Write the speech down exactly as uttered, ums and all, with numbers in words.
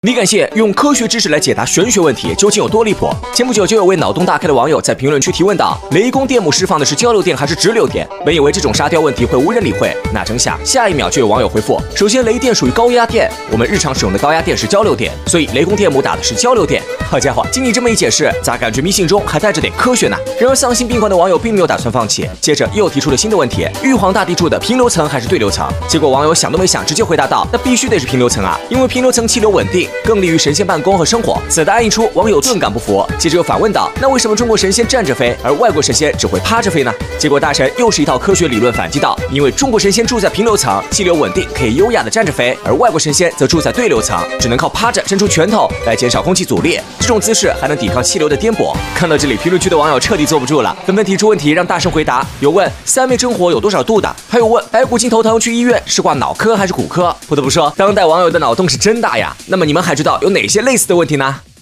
你敢信用科学知识来解答玄学问题究竟有多离谱？前不久就有位脑洞大开的网友在评论区提问道：雷公电母释放的是交流电还是直流电？本以为这种沙雕问题会无人理会，哪成想下一秒就有网友回复：首先雷电属于高压电，我们日常使用的高压电是交流电，所以雷公电母打的是交流电。好家伙，经你这么一解释，咋感觉迷信中还带着点科学呢？然而丧心病狂的网友并没有打算放弃，接着又提出了新的问题：玉皇大帝住的平流层还是对流层？结果网友想都没想，直接回答道：那必须得是平流层啊，因为平流层气流稳定，更利于神仙办公和生活。此答案一出，网友顿感不服，接着又反问道：那为什么中国神仙站着飞，而外国神仙只会趴着飞呢？结果大神又是一套科学理论反击道：因为中国神仙住在平流层，气流稳定，可以优雅的站着飞，而外国神仙则住在对流层，只能靠趴着伸出拳头来减少空气阻力，这种姿势还能抵抗气流的颠簸。看到这里，评论区的网友彻底坐不住了，纷纷提出问题让大圣回答。有问三味真火有多少度的，还有问白骨精头疼去医院是挂脑科还是骨科。不得不说，当代网友的脑洞是真大呀。那么你们还知道有哪些类似的问题呢？